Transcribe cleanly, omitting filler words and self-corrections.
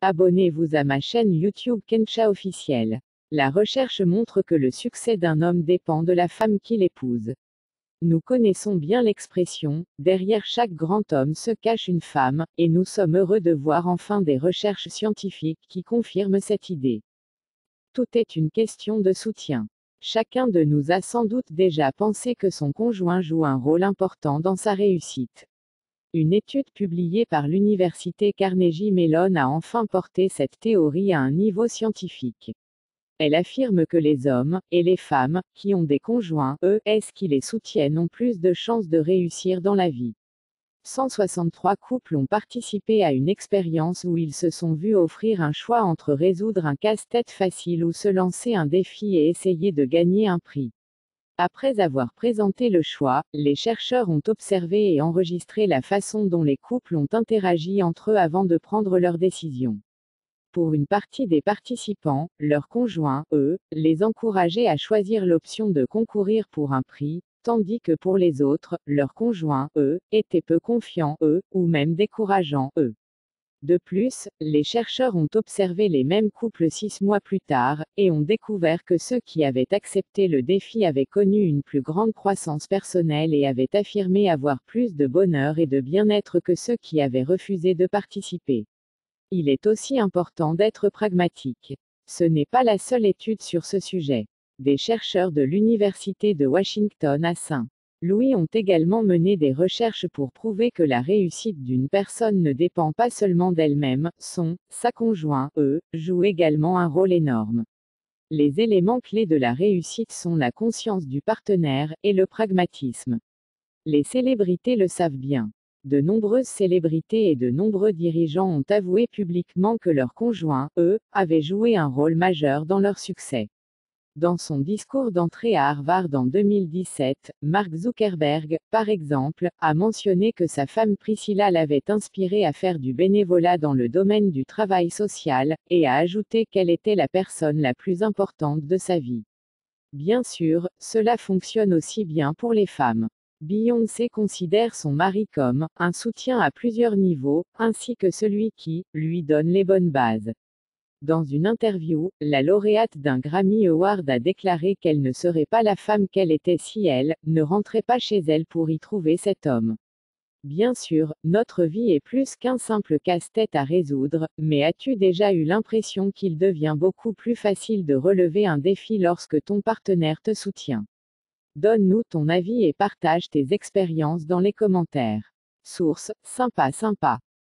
Abonnez-vous à ma chaîne YouTube Kensha officielle. La recherche montre que le succès d'un homme dépend de la femme qu'il épouse. Nous connaissons bien l'expression « derrière chaque grand homme se cache une femme », et nous sommes heureux de voir enfin des recherches scientifiques qui confirment cette idée. Tout est une question de soutien. Chacun de nous a sans doute déjà pensé que son conjoint joue un rôle important dans sa réussite. Une étude publiée par l'université Carnegie Mellon a enfin porté cette théorie à un niveau scientifique. Elle affirme que les hommes, et les femmes, qui ont des conjoints, qui les soutiennent ont plus de chances de réussir dans la vie. 163 couples ont participé à une expérience où ils se sont vus offrir un choix entre résoudre un casse-tête facile ou se lancer un défi et essayer de gagner un prix. Après avoir présenté le choix, les chercheurs ont observé et enregistré la façon dont les couples ont interagi entre eux avant de prendre leur décision. Pour une partie des participants, leurs conjoints, les encourageaient à choisir l'option de concourir pour un prix, tandis que pour les autres, leurs conjoints, étaient peu confiants, ou même décourageants, De plus, les chercheurs ont observé les mêmes couples 6 mois plus tard, et ont découvert que ceux qui avaient accepté le défi avaient connu une plus grande croissance personnelle et avaient affirmé avoir plus de bonheur et de bien-être que ceux qui avaient refusé de participer. Il est aussi important d'être pragmatique. Ce n'est pas la seule étude sur ce sujet. Des chercheurs de l'Université de Washington à Saint-Louis ont également mené des recherches pour prouver que la réussite d'une personne ne dépend pas seulement d'elle-même, sa conjoint, joue également un rôle énorme. Les éléments clés de la réussite sont la conscience du partenaire, et le pragmatisme. Les célébrités le savent bien. De nombreuses célébrités et de nombreux dirigeants ont avoué publiquement que leurs conjoints, avaient joué un rôle majeur dans leur succès. Dans son discours d'entrée à Harvard en 2017, Mark Zuckerberg, par exemple, a mentionné que sa femme Priscilla l'avait inspiré à faire du bénévolat dans le domaine du travail social, et a ajouté qu'elle était la personne la plus importante de sa vie. Bien sûr, cela fonctionne aussi bien pour les femmes. Beyoncé considère son mari comme un soutien à plusieurs niveaux, ainsi que celui qui lui donne les bonnes bases. Dans une interview, la lauréate d'un Grammy Award a déclaré qu'elle ne serait pas la femme qu'elle était si elle ne rentrait pas chez elle pour y trouver cet homme. Bien sûr, notre vie est plus qu'un simple casse-tête à résoudre, mais as-tu déjà eu l'impression qu'il devient beaucoup plus facile de relever un défi lorsque ton partenaire te soutient? Donne-nous ton avis et partage tes expériences dans les commentaires. Source: sympa.